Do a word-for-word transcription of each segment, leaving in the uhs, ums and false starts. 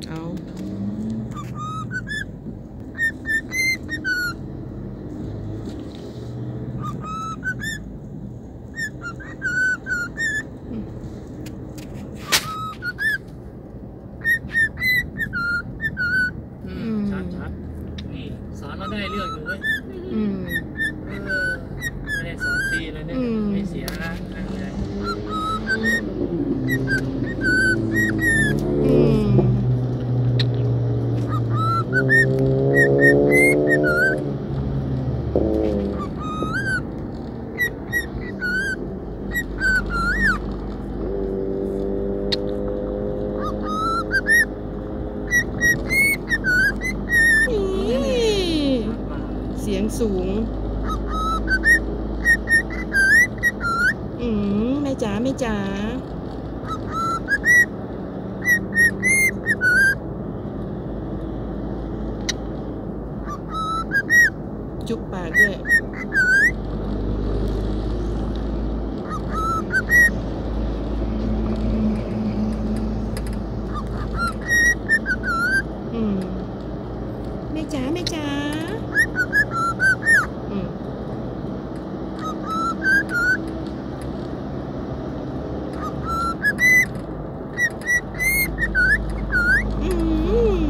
เอาชัดชัดนี่สอนมาได้เรื่องอยู่เว้ยอืมเออไม่ได้สอนฟรีเลยเนี่ยไม่เสียนะเลยอืมเสียงสูงอืมแม่จ๋าแม่จ๋าจุ๊บปากด้วยอืมแม่จ๋าแม่จ๋าอืมอืม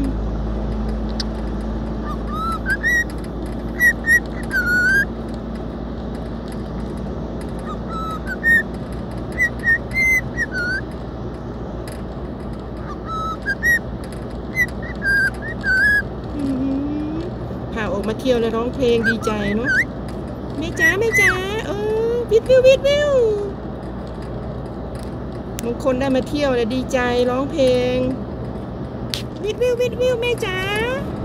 พาออกมาเที่ยวแล้วร้องเพลงดีใจเนาะแม่จ๋าแม่จ๋าเออวิดวิววิดวิวบางคนได้มาเที่ยวแล้วดีใจร้องเพลงวิดวิววิดวิวแม่จ๋า